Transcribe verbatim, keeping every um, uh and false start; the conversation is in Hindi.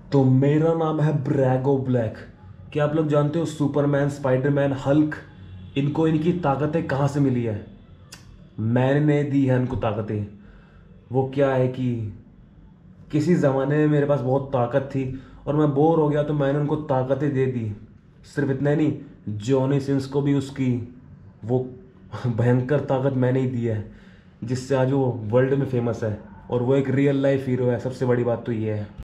तो मेरा नाम है ब्रैगो ब्लैक। क्या आप लोग जानते हो सुपरमैन, स्पाइडरमैन, हल्क, इनको इनकी ताकतें कहाँ से मिली है? मैंने दी है इनको ताकतें। वो क्या है कि किसी ज़माने में मेरे पास बहुत ताकत थी और मैं बोर हो गया तो मैंने उनको ताकतें दे दी। सिर्फ इतना ही नहीं, जॉनी सिंस को भी उसकी वो भयंकर ताकत मैंने ही दी है, जिससे आज वो वर्ल्ड में फेमस है और वो एक रियल लाइफ हीरो है। सबसे बड़ी बात तो ये है।